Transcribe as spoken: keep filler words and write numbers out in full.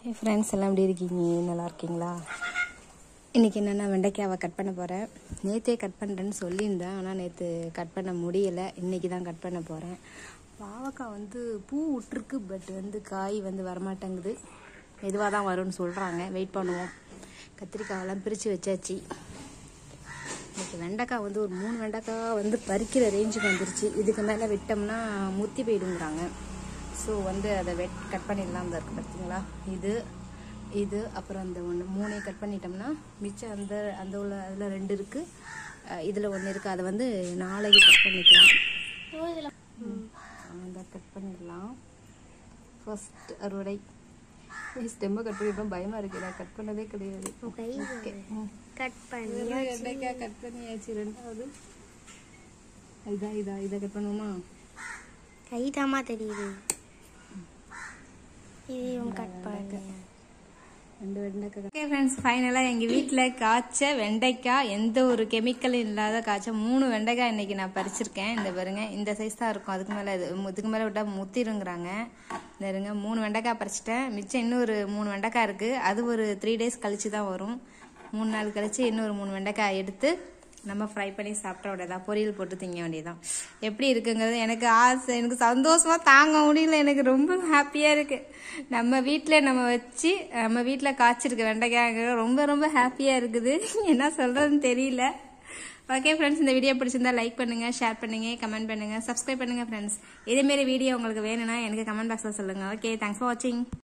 Hey friends, எல்லாம் எப்படி இருக்கீங்க? நல்லா இருக்கீங்களா? இன்னைக்கு என்னன்னா வெண்டைக்காவை கட் பண்ண போறேன். நேத்தே கட் பண்றேன்னு சொல்லியிருந்தேன், ஆனா நேத்து கட் பண்ண முடியல. இன்னைக்கு தான் கட் பண்ண போறேன். பாவக்காய் வந்து பூ விட்டுருக்கு, பட் வந்து காய் வந்து வரமாட்டேங்குது. மெதுவாக தான் வரும்னு சொல்றாங்க. வெயிட் பண்ணுவோம். கத்திரிக்காயெல்லாம் பிரித்து வச்சாச்சு. இன்னைக்கு வெண்டைக்காய் வந்து ஒரு மூணு வெண்டைக்காய் வந்து பறிக்கிற ரேஞ்சுக்கு வந்துருச்சு. இதுக்கு மேலே விட்டோம்னா முத்தி போயிடுங்கிறாங்க. ஸோ வந்து அதை வெட் கட் பண்ணிடலாம் தான் இருக்குது பார்த்தீங்களா. இது இது அப்புறம் அந்த ஒன்று மூணையும் கட் பண்ணிட்டோம்னா மிச்சம் அந்த அந்த உள்ள அதில் ரெண்டு இருக்குது, இதில் ஒன்று இருக்குது. அதை வந்து நாளைக்கு கட் பண்ணிக்கலாம். அதை கட் பண்ணிடலாம். ஃபர்ஸ்ட் அறுவடை ஸ்டெம்மை கட் பண்ணிட்டோம். பயமாக இருக்குது, நான் கட் பண்ணதே கிடையாது. கட் பண்ணி வெண்டைக்காய் கட் பண்ணியாச்சு. ரெண்டாவது இதா இதா இதை கட் பண்ணுவோமா? கைதாமா தெரியுது. இதையும் கட் பண்ணி ரெண்டு வெண்டைக்காய். ஓகே ஃப்ரெண்ட்ஸ், ஃபைனலாக எங்கள் வீட்டில் காய்ச்ச வெண்டைக்காய், எந்த ஒரு கெமிக்கலும் இல்லாத காய்ச்ச மூணு வெண்டைக்காய் இன்னைக்கு நான் பறிச்சிருக்கேன். இந்த பாருங்க, இந்த சைஸ் தான் இருக்கும். அதுக்கு மேலே இது இதுக்கு மேலே விட்டால் முத்திருங்கிறாங்க. இந்த இருங்க, மூணு வெண்டைக்காய் பறிச்சிட்டேன். மிச்சம் இன்னொரு மூணு வெண்டைக்காய் இருக்குது. அது ஒரு த்ரீ டேஸ் கழிச்சு தான் வரும். மூணு நாள் கழிச்சு இன்னொரு மூணு வெண்டைக்காய் எடுத்து நம்ம ஃப்ரை பண்ணி சாப்பிட வேண்டியதான். பொரியல் போட்டு திங்க வேண்டியதான். எப்படி இருக்குங்கிறது எனக்கு ஆசை, எனக்கு சந்தோஷமா தாங்க முடியல. எனக்கு ரொம்ப ஹாப்பியாக இருக்குது. நம்ம வீட்டில் நம்ம வச்சு நம்ம வீட்டில் காய்ச்சிருக்க வெண்டைக்காய்ங்க ரொம்ப ரொம்ப ஹாப்பியாக இருக்குது. என்ன சொல்கிறதுன்னு தெரியல. ஓகே ஃப்ரெண்ட்ஸ், இந்த வீடியோ பிடிச்சிருந்தா லைக் பண்ணுங்கள், ஷேர் பண்ணுங்கள், கமெண்ட் பண்ணுங்கள், சப்ஸ்கிரைப் பண்ணுங்கள் ஃப்ரெண்ட்ஸ். இதேமாரி வீடியோ உங்களுக்கு வேணும்னா எனக்கு கமெண்ட் பாக்ஸில் சொல்லுங்கள். ஓகே, தேங்க்ஸ் ஃபார் வாட்சிங்.